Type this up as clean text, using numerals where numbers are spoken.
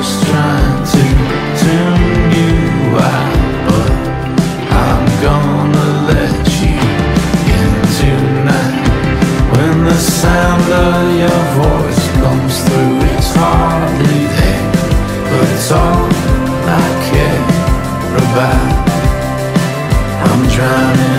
was trying to tune you out, but I'm gonna let you in tonight. When the sound of your voice comes through, it's hardly there, but it's all I care about. I'm drowning